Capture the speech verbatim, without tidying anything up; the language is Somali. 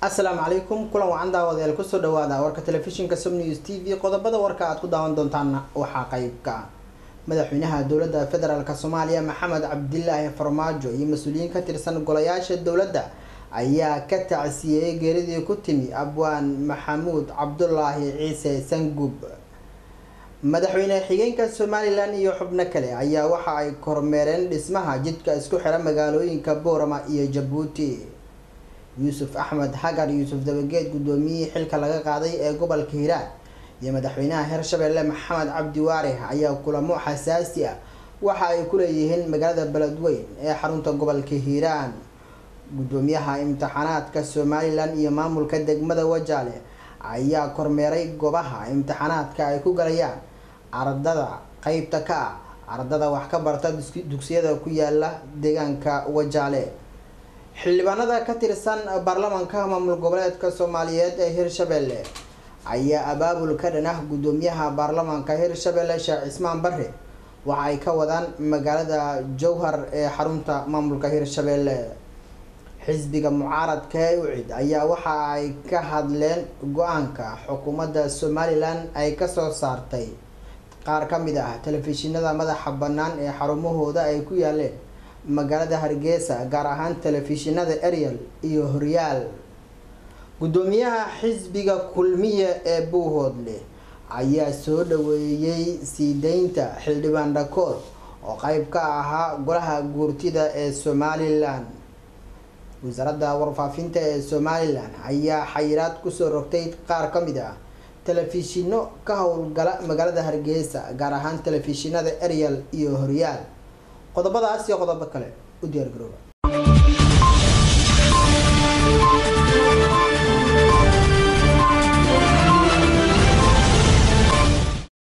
السلام عليكم كلنا وعندنا وذيل كسر دوادا ورك تلفزيون كسم نيوز تي في قضبة ورك أتكون داون دونتانا وحقيبك مدحونها الدولة فدرال كصوماليا محمد عبد الله فرماجو هي مسؤولين كتير سنة قلياش الدولة أيها كتعسية جريدي كتمي أبوان محمود عبد الله عيسى سنجوب مدحونا حيين كالصومالي لان يحبنا كله أيها وحى كورميرين اسمها جد كاسكو حرام مقالوين كبورما إيه جبوتي يوسف أحمد حجر يوسف دبجيت قدومي حلك لقى قاضي قبل كهيران يا مدحونا هرشبيلة محمد عبد واره أيها كل مو حساسية وحى كل يهن مقالة بلدوين حرونتا قبل كهيران قدوميها امتحانات كالصومالي لان يمام الكدق مدى وجاله أيها كورميري قبها امتحانات كايكو قليان عرضدا قيبتا كا عرضدا وحكا برتا دوكسيدا كويالا ديغانكا وجاله xildhibaanada ka tirsan baarlamaanka maamul goboleedka Soomaaliyeed ee Hirshabelle ayaa abaabul ka dhanah gudoomiyaha baarlamaanka Hirshabelle Sheekh Ismaan Barre waxa ay ka wadaan magaalada Jowhar ee xarunta maamulka Hirshabelle xisbiga mucaaradka ee U C I D ayaa waxa ay ka hadleen go'aanka xukuumadda Somaliland ay ka soo saartay qaar ka mid ah telefishinada madaxa bannaan ee xarumahooda ay ku yaaleen magaalada Hargeysa gaar ahaan telefishinada Ariel iyo Horyaal gudoomiyaha xisbiga kulmiye ee Buuhoodle ayaa soo dhaweeyay siideynta xildhibaan Dhakood oo qayb ka ahaa golaha guurtida ee Somaliland wasaaradda warfaafinta ee Somaliland ayaa xayiraad ku soo rogtay qaar ka mid ah telefishino ka howlgala magaalada Hargeysa gaar ahaan telefishinada Ariel iyo Horyaal qodobadaas iyo qodobo kale u diyaar garooba